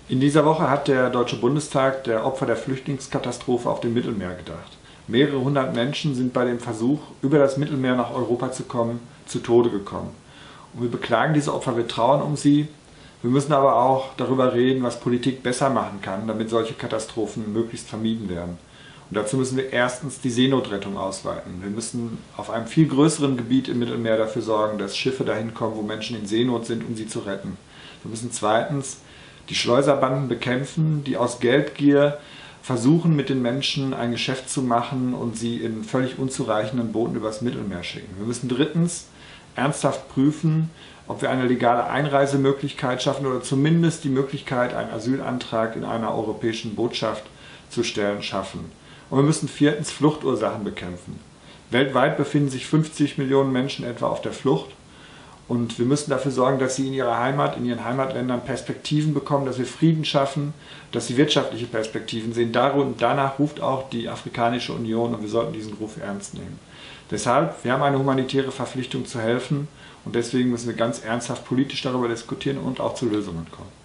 In dieser Woche hat der Deutsche Bundestag der Opfer der Flüchtlingskatastrophe auf dem Mittelmeer gedacht. Mehrere hundert Menschen sind bei dem Versuch, über das Mittelmeer nach Europa zu kommen, zu Tode gekommen. Und wir beklagen diese Opfer, wir trauern um sie. Wir müssen aber auch darüber reden, was Politik besser machen kann, damit solche Katastrophen möglichst vermieden werden. Und dazu müssen wir erstens die Seenotrettung ausweiten. Wir müssen auf einem viel größeren Gebiet im Mittelmeer dafür sorgen, dass Schiffe dahin kommen, wo Menschen in Seenot sind, um sie zu retten. Wir müssen zweitens die Schleuserbanden bekämpfen, die aus Geldgier versuchen, mit den Menschen ein Geschäft zu machen und sie in völlig unzureichenden Booten übers Mittelmeer schicken. Wir müssen drittens ernsthaft prüfen, ob wir eine legale Einreisemöglichkeit schaffen oder zumindest die Möglichkeit, einen Asylantrag in einer europäischen Botschaft zu stellen, schaffen. Und wir müssen viertens Fluchtursachen bekämpfen. Weltweit befinden sich 50 Millionen Menschen etwa auf der Flucht. Und wir müssen dafür sorgen, dass sie in ihrer Heimat, in ihren Heimatländern Perspektiven bekommen, dass wir Frieden schaffen, dass sie wirtschaftliche Perspektiven sehen. Danach ruft auch die Afrikanische Union und wir sollten diesen Ruf ernst nehmen. Deshalb, wir haben eine humanitäre Verpflichtung zu helfen und deswegen müssen wir ganz ernsthaft politisch darüber diskutieren und auch zu Lösungen kommen.